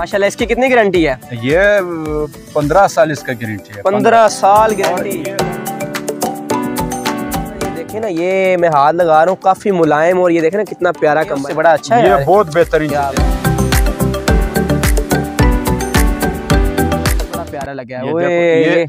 माशाल्लाह। इसकी कितनी गारंटी है? ये 15 साल इसका गारंटी है। 15 साल गारंटी। देखिए ना, ये मैं हाथ लगा रहा हूँ, काफी मुलायम, और ये देखे ना कितना प्यारा कंबल है, बड़ा अच्छा है। ये बहुत बेहतरीन बड़ा प्यारा लगा है।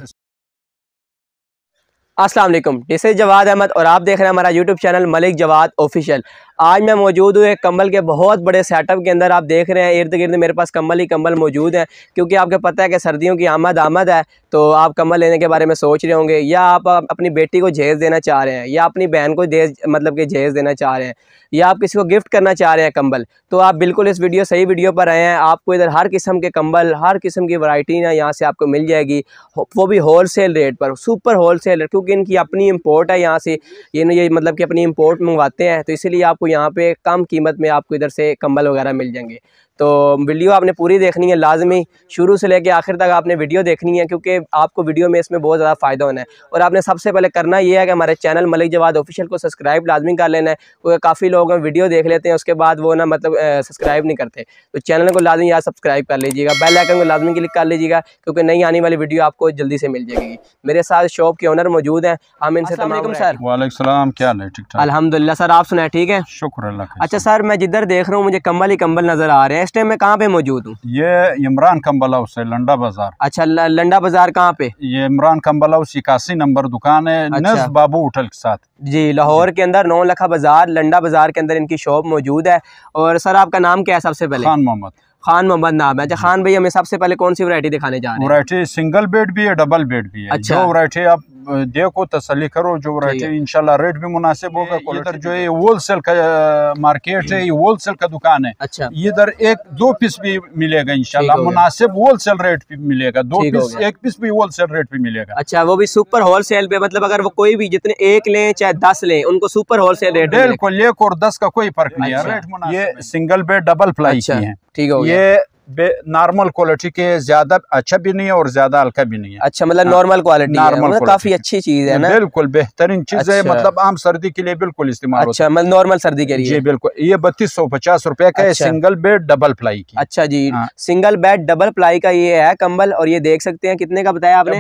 अस्सलाम वालेकुम, दिस इज जवाद अहमद और आप देख रहे हैं हमारा YouTube channel Malik Jawad official. आज मैं मौजूद हूँ एक कंबल के बहुत बड़े सेटअप के अंदर। आप देख रहे हैं इर्द गिर्द मेरे पास कंबल ही कंबल मौजूद हैं, क्योंकि आपको पता है कि सर्दियों की आमद है, तो आप कंबल लेने के बारे में सोच रहे होंगे, या आप अपनी बेटी को जहेज़ देना चाह रहे हैं, या अपनी बहन को मतलब कि जहेज़ देना चाह रहे हैं, या आप किसी को गिफ्ट करना चाह रहे हैं कंबल, तो आप बिल्कुल इस सही वीडियो पर आए हैं। आपको इधर हर किस्म के कंबल, हर किस्म की वैरायटी ना यहाँ से आपको मिल जाएगी, वो भी होल सेल रेट पर, सुपर होल सेल रेट, क्योंकि इनकी अपनी इम्पोर्ट है यहाँ से। ये मतलब कि अपनी इम्पोर्ट मंगवाते हैं, तो इसीलिए आपको यहाँ पे कम कीमत में आपको इधर से कंबल वगैरह मिल जाएंगे। तो वीडियो आपने पूरी देखनी है, लाजमी शुरू से लेकर आखिर तक आपने वीडियो देखनी है, क्योंकि आपको वीडियो में इसमें बहुत ज़्यादा फ़ायदा होना है। और आपने सबसे पहले करना ये है कि हमारे चैनल मलिक जवाद ऑफिशियल को सब्सक्राइब लाजमी कर लेना है, क्योंकि काफ़ी लोग वीडियो देख लेते हैं, उसके बाद वो ना मतलब सब्सक्राइब नहीं करते। तो चैनल को लाजमी यार सब्सक्राइब कर लीजिएगा, बेल आइकन को लाजमी क्लिक कर लीजिएगा, क्योंकि नई आने वाली वीडियो आपको जल्दी से मिल जाएगी। मेरे साथ शॉप के ओनर मौजूद हैं, हम इनसे तमाम। सर वालेकुम सलाम, क्या है? ठीक ठाक अल्हम्दुलिल्लाह। सर आप सुनाए? ठीक है, शुक्र अल्लाह का। अच्छा सर, मैं जिधर देख रहा हूँ मुझे कंबल ही कंबल नजर आ रहे हैं। इस टाइम मैं कहाँ पे मौजूद हूँ? ये इमरान कंबल हाउस है, लंडा बाजार। अच्छा, लंडा बाजार कहाँ पे? ये इमरान कंबल हाउस 81 नंबर दुकान है। अच्छा। नज़ बाबू होटल के साथ जी, लाहौर के अंदर 9 लखा बाजार, लंडा बाजार के अंदर इनकी शॉप मौजूद है। और सर आपका नाम क्या है? सबसे पहले खान मोहम्मद। खान मोहम्मद नाम है। अच्छा खान भाई, हमें सबसे पहले कौन सी वैरायटी दिखाने जा रहे हैं? वैरायटी सिंगल बेड भी है, डबल बेड भी है। अच्छा। जो वैरायटी आप देखो, तसल्ली करो, जो वैरायटी इंशाल्लाह रेट भी मुनासिब होगा। इधर जो है होलसेल का मार्केट है, ये होलसेल का दुकान है। अच्छा, इधर 1-2 पीस भी मिलेगा इंशाल्लाह, मुनासिब होलसेल रेट भी मिलेगा। 2 पीस 1 पीस भी होलसेल रेट भी मिलेगा। अच्छा, वो भी सुपर होलसेल पे, मतलब अगर वो कोई भी जितने एक लें चाहे 10 लें, उनको सुपर होलसेल रेट बिल्कुल, 1 और 10 का कोई फर्क नहीं है, रेट मुनासिब। ये सिंगल बेड डबल प्लाई की है। ठीक हो गया। ये नॉर्मल क्वालिटी के, ज्यादा अच्छा भी नहीं है और ज्यादा हल्का भी नहीं है। अच्छा, मतलब नॉर्मल क्वालिटी है, मतलब काफी अच्छी चीज है ना? बिल्कुल बेहतरीन चीज है, मतलब आम सर्दी के लिए बिल्कुल इस्तेमाल। अच्छा, मतलब नॉर्मल सर्दी के लिए? जी बिल्कुल। ये 3250 रुपए का है, सिंगल बेड डबल प्लाई की। अच्छा जी, सिंगल बेड डबल प्लाई का ये है कंबल। और ये देख सकते हैं कितने का बताया आपने?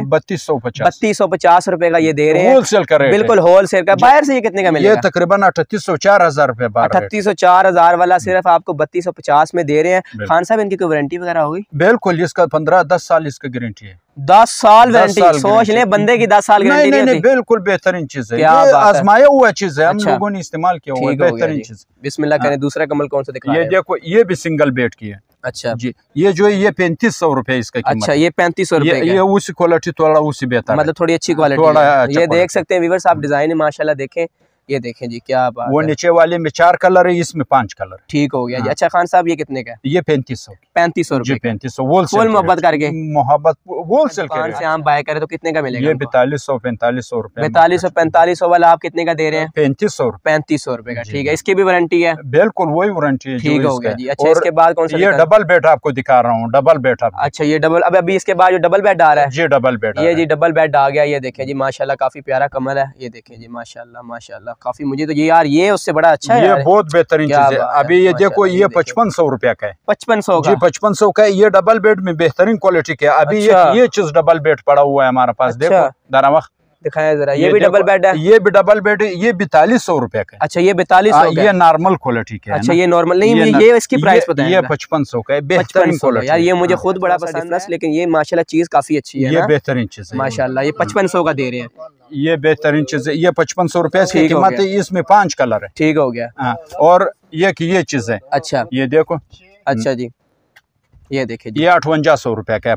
3250 रुपए का ये दे रहे हैं, होलसेल का रेट, बिल्कुल होलसेल का। बाहर से ये कितने का मिलेगा? ये तकरीबन 3800-4000 रुपए। 3800-4000 वाला सिर्फ आपको 3250 में दे रहे हैं। खान साहब, इनकी कोई वारंटी वगैरह होगी? बिल्कुल, इसका 15-10 साल इसका गारंटी है। 10 साल वारंटी? सोच ले, बंदे की 10 साल गारंटी नहीं होती। बिल्कुल बेहतरीन चीज है, ये आजमाया हुआ चीज है, हम लोगों ने इस्तेमाल किया हुआ, बेहतरीन चीज। बिस्मिल्लाह करें। दूसरा कमल कौन सा दिखा? ये देखो, ये भी सिंगल बेड की है। अच्छा जी, ये जो है ये 3500 रुपए इसका कीमत। अच्छा, ये 3500 रुपए। ये उसी क्वालिटी, थोड़ा उसी बेहतर, मतलब थोड़ी अच्छी क्वालिटी। ये देख सकते हैं व्यूअर्स, आप डिजाइन माशाल्लाह देखें, ये देखें जी, क्या बात वो है। नीचे वाले में 4 कलर है, इसमें 5 कलर। ठीक हो गया जी। अच्छा खान साहब, ये कितने का है? ये 3500 रुपए। 3500 फुल मोहब्बत करके, मोहब्बत होलसेल से हम बाय करें तो कितने का मिलेगा? ये 4200-4500 रुपए। 4200-4500 वाला आप कितने का दे रहे हैं? 3500 रुपए का। ठीक है, इसकी भी वारंटी है? बिल्कुल वही वारंटी है। ठीक हो गया जी। अच्छा, इसके बाद कौन सा? ये डबल बेड आपको दिखा रहा हूँ, डबल बेड। अच्छा, ये डबल, अभी इसके बाद जो डबल बेड आ रहा है? जी डबल बेड, ये जी डबल बेड आ गया। ये देखें जी माशाल्लाह, काफी प्यारा कमल है। ये देखें जी माशाल्लाह माशाल्लाह, काफी, मुझे तो ये यार ये उससे बड़ा अच्छा है। ये बहुत बेहतरीन चीज है। अभी ये देखो, ये 5500 रुपया का है। 5500 जी 5500 का है। ये डबल बेड में बेहतरीन क्वालिटी का है। अभी ये चीज डबल बेड पड़ा हुआ है हमारे पास। देखो दारा वक्त दिखाया जरा, ये भी डबल बेड है? ये भी डबल बेड है, ये 4200 रुपए का है। अच्छा, ये 4200 ये नॉर्मल क्वालिटी का है। अच्छा, ये नॉर्मल नहीं, ये इसकी प्राइस पता है? ये 5500 का है, बेहतरीन क्वालिटी। यार ये मुझे खुद बड़ा पसंद है, लेकिन ये माशाल्लाह चीज काफी अच्छी है, ये बेहतरीन चीज है माशाल्लाह। ये 5500 का दे रहे हैं, ये बेहतरीन चीज है। ये 5500 रुपए की कीमत है, इसमें 5 कलर है। ठीक हो गया। और ये चीज है। अच्छा, ये देखो। अच्छा जी, ये देखिए ये 5800 रुपए का है।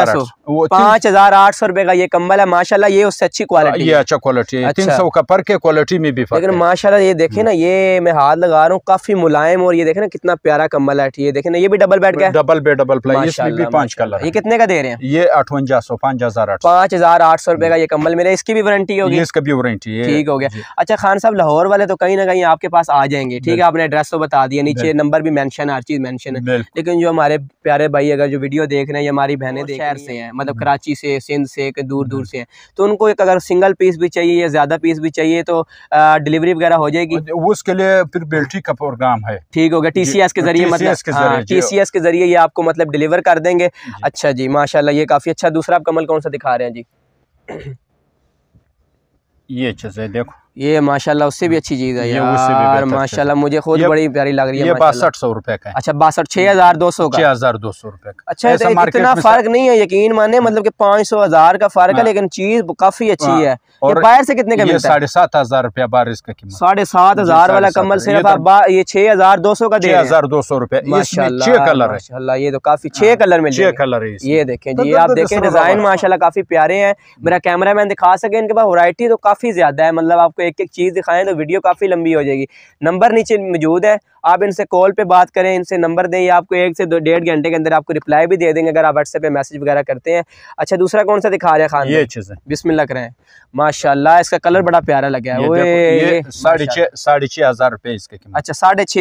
5800 रुपए का ये कंबल है माशाल्लाह। ये उससे अच्छी क्वालिटी, ये अच्छा क्वालिटी है। 300 का पर के क्वालिटी में भी फर्क है, लेकिन माशाल्लाह ये देखे ना, ये मैं हाथ लगा रहा हूँ, काफी मुलायम, और ये देखे ना कितना प्यारा कंबल है। ये देखे ना, ये भी डबल बेड का है? डबल बेड डबल प्लाई, इसमें भी 5 कलर। ये कितने का दे रहे हैं? ये 5800 5800 रुपए का ये कंबल मेरे। इसकी भी वारंटी होगी? इसका भी वारंटी है। ठीक हो गया। अच्छा खान साहब, लाहौर वाले तो कहीं ना कहीं आपके पास आ जाएंगे, ठीक है? आपने एड्रेस तो बता दिया, नीचे नंबर भी मेंशन, हर चीज मेंशन है, लेकिन जो हमारे प्यारे भाई अगर जो वीडियो देख रहे हैं, ये हमारी बहनें शहर से हैं, मतलब कराची से, सिंध से, दूर दूर से हैं, तो उनको एक अगर सिंगल पीस भी चाहिए या ज़्यादा पीस भी चाहिए तो डिलीवरी वगैरह हो जाएगी? उसके लिए फिर बेल्टी का प्रोग्राम है। ठीक हो गया, TCS के जरिए, मतलब TCS के जरिए ये आपको मतलब डिलीवर कर देंगे। अच्छा जी, माशाल्लाह, ये काफ़ी अच्छा। दूसरा आप कमल कौन सा दिखा रहे हैं जी? ये चीज़ है, देखो ये माशाल्लाह उससे भी अच्छी चीज़ है यार, माशाल्लाह मुझे खुद बड़ी प्यारी लग रही है। ये 6200 रुपए का है। अच्छा 6200 का, 6200 रुपए का। अच्छा इतना फर्क नहीं है, यकीन माने, मतलब कि 500-1000 का फर्क है, लेकिन चीज काफी अच्छी है। और बाहर से कितने का मिलता है? 7500 रुपया बारिश का कीमत। 7500 वाला कमल सिर्फ आप ये 6200 का दे रहे हैं। 6200 रुपए। माशाल्लाह, 6 कलर है माशाल्लाह, ये तो काफी 6 कलर मिल 6 कलर है। ये देखें जी, आप देखें डिजाइन माशाल्लाह काफी प्यारे हैं। मेरा कैमरा मैन दिखा सके, इनके पास वैरायटी तो काफी ज्यादा है, मतलब आपको एक एक चीज दिखाएं तो वीडियो काफी लंबी हो जाएगी। नंबर नीचे मौजूद है, आप इनसे कॉल पे बात करें, इनसे नंबर दें, ये आपको 1 से 1.5 घंटे के अंदर आपको रिप्लाई भी दे देंगे अगर आप व्हाट्सएप पे मैसेज वगैरह करते हैं। अच्छा दूसरा कौन सा दिखा रहे हैं खान? ये चीज़ है, बिस्मिल्लाह करें। माशाल्लाह, इसका कलर बड़ा प्यारा लगा है। ये 6500 रुपए इसके कीमत। अच्छा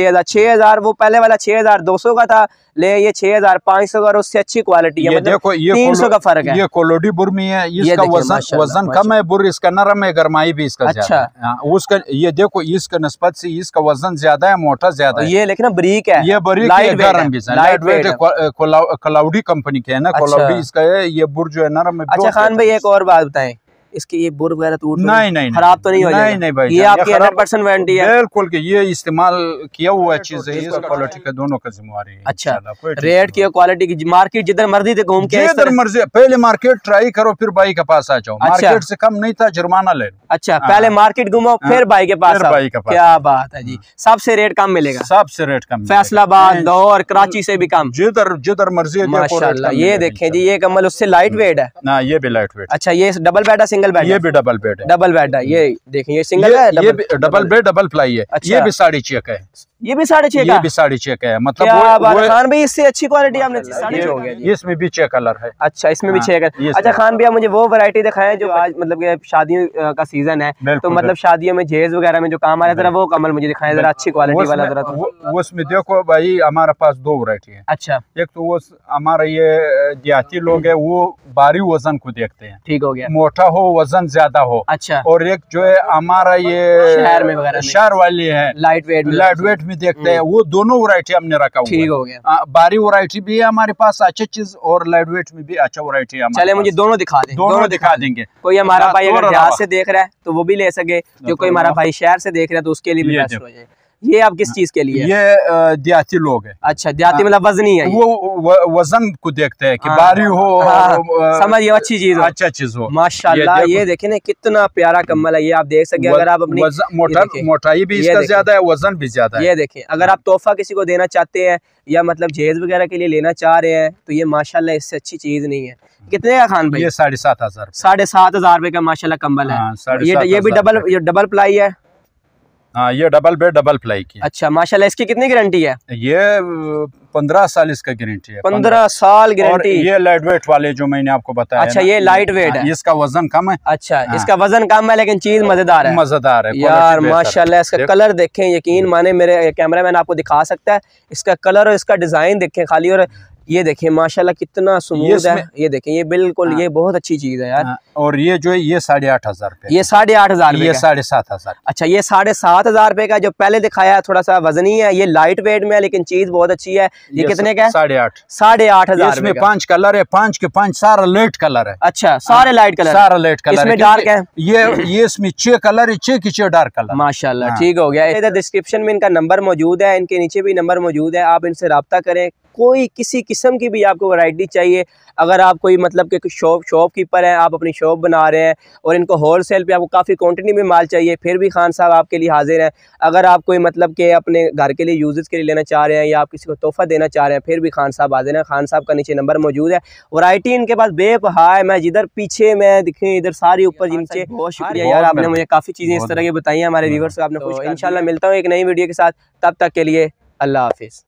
6500 वो पहले वाला 6200 का था, ले ये 6500 का, और उससे अच्छी क्वालिटी है। मतलब देखो ये 300 का फर्क है। ये कोलोडी बुर में है, इसका वजन कम है, बुर इसका नरम है, गरमाई भी इसका ज्यादा है। उसका ये देखो, इसका निस्बत से इसका वजन ज्यादा है, मोटा ज्यादा है। ये लेकिन ब्रीक है, ये ब्रीक है, गरम भी है, लाइट वेट है, क्लाउडी कंपनी के है ना, क्लाउडी इसका है। ये बुर जो है नरम है। अच्छा खान भाई एक और बात बताएं, इसकी ये बुर वगैरह टूट नहीं खराब तो नहीं हो जाएगा? नहीं भाई, ये आपकी 100% वारंटी है? बिल्कुल कि ये इस्तेमाल किया हुआ चीज है, इसका क्वालिटी का दोनों का जिम्मेवारी है। अच्छा रेट की, क्वालिटी की, मार्केट जिधर मर्जी से घूम के, जिधर मर्जी पहले मार्केट ट्राई करो, फिर भाई के पास आ जाओ। मार्केट से कम नहीं था, जुर्माना ले। अच्छा पहले मार्केट घूमो, फिर भाई के पास आओ। क्या बात है जी, सबसे रेट कम मिलेगा? सबसे रेट कम, फैसलाबाद, लाहौर, कराची से भी कम, जिधर मर्जी। माशाल्लाह, ये देखें जी, ये कमल उससे लाइट वेट है ना, ये भी लाइट वेट। अच्छा ये डबल बेड है, सिंगल बेड? ये भी डबल बेड है। डबल बेड है, ये देखें, ये सिंगल है, ये भी डबल बेड, डबल प्लाई है। अच्छा, ये भी 6.5 का है। ये भी 6.5 का? ये भी 6.5 का है, मतलब खान भाई इससे अच्छी क्वालिटी आपने 6.5 हो गया। इसमें भी 6 कलर है। अच्छा इसमें भी 6 कलर। अच्छा खान भैया मुझे वो वैरायटी दिखाएं जो आज मतलब कि शादियों का सीजन है, तो मतलब शादियों में जेज वगैरह में जो काम आ रहा है, जरा वो कमल मुझे दिखाएं जरा, अच्छी क्वालिटी वाला जरा। तो उसमें देखो भाई, हमारे पास 2 वैरायटी है। अच्छा, एक तो वो हमारा ये देहाती लोग है, वो भारी वजन को देखते हैं, ठीक हो गया, मोटा हो, वजन ज्यादा हो। अच्छा, और एक जो है हमारा ये शहर में वगैरह, शहर वाली है, लाइट वेट में देखते हैं। वो दोनों वैरायटी हमने रखा हुआ। ठीक हो गया, बारी वैरायटी भी है हमारे पास अच्छी चीज, और लाइट वेट में भी अच्छा वैरायटी है। चले मुझे दोनों दिखा दें। दोनों दिखा देंगे। कोई हमारा भाई अगर देहात से देख रहा है तो वो भी ले सके, जो कोई हमारा भाई शहर से देख रहा है तो उसके लिए भी बेस्ट हो जाए। ये आप किस चीज के लिए? ये देहाती लोग है। अच्छा देहाती मतलब वजनी है, वो वजन को देखते हैं कि बारी हो, समझ, ये अच्छी चीज हो, अच्छा चीज हो। माशाल्लाह, ये देखें ना कितना प्यारा कम्बल है, ये आप देख सके। अगर आप अपनी मोटाई भी इसका ज्यादा है, वजन भी ज्यादा है। ये देखें, अगर आप तोहफा किसी को देना चाहते हैं या मतलब जहेज वगैरह के लिए लेना चाह रहे हैं तो ये माशाल्लाह इससे अच्छी चीज नहीं है। कितने का खान भाई? ये 7500। 7500 रुपए का माशाल्लाह कम्बल है। ये भी डबल प्लाई है? हाँ ये डबल बेड, डबल प्लाई की। अच्छा माशाल्लाह, इसकी कितनी गारंटी है? ये 15 साल इसका गारंटी है। 15 साल गारंटी। ये लाइट वेट वाले जो मैंने आपको बताया। अच्छा ये लाइट वेट है, इसका वजन कम है। अच्छा इसका वजन कम है लेकिन चीज मजेदार है। मजेदार है यार माशाल्लाह। इसका कलर देखें, यकीन माने मेरे कैमरा मैन आपको दिखा सकता है, इसका कलर और इसका डिजाइन देखें खाली। और ये देखें माशाल्लाह कितना स्मूथ है, ये देखें, ये बिल्कुल ये बहुत अच्छी चीज है यार। और ये जो है ये 8500 रुपए, ये 8500, ये 7500। अच्छा ये 7500 रुपए का जो पहले दिखाया है थोड़ा सा वजनी है, ये लाइट वेट में है लेकिन चीज बहुत अच्छी है। ये कितने का है? 8500। इसमें 5 कलर है, 5 के 5 सारा लाइट कलर है। अच्छा सारे लाइट कलर, सारा लाइट कलर। इसमें डार्क है? ये इसमें 6 कलर है, 6 की 6 डार्क कलर। माशाल्लाह ठीक हो गया। इधर डिस्क्रिप्शन में इनका नंबर मौजूद है, इनके नीचे भी नंबर मौजूद है, आप इनसे रब्ता करें। कोई किसी किस्म की भी आपको वैरायटी चाहिए, अगर आप कोई मतलब कि शॉपकीपर हैं, आप अपनी शॉप बना रहे हैं और इनको होलसेल पे आपको काफ़ी क्वांटिटी में माल चाहिए, फिर भी खान साहब आपके लिए हाजिर हैं। अगर आप कोई मतलब कि अपने घर के लिए यूजेस के लिए लेना चाह रहे हैं या आप किसी को तोहफा देना चाह रहे हैं, फिर भी खान साहब हाजिर हैं। खान साहब का नीचे नंबर मौजूद है। वैरायटी इनके पास बेपहा है। मैं जिधर पीछे मैं दिखे इधर सारी ऊपर नीचे। बहुत शुक्रिया यार, आपने मुझे काफ़ी चीज़ें इस तरह की बताई हैं हमारे व्यूअर्स को। आपने इंशाल्लाह मिलता हूँ एक नई वीडियो के साथ, तब तक के लिए अल्लाह हाफिज़।